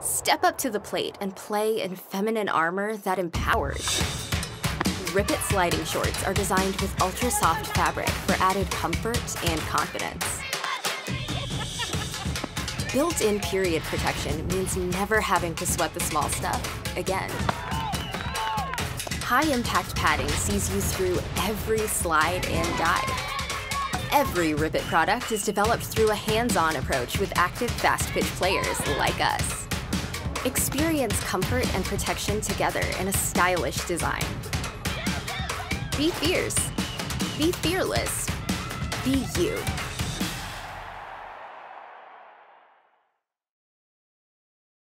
Step up to the plate and play in feminine armor that empowers. Rip It sliding shorts are designed with ultra-soft fabric for added comfort and confidence. Built-in period protection means never having to sweat the small stuff again. High-impact padding sees you through every slide and dive. Every Rip It product is developed through a hands-on approach with active fast-pitch players like us. Experience comfort and protection together in a stylish design. Be fierce. Be fearless. Be you.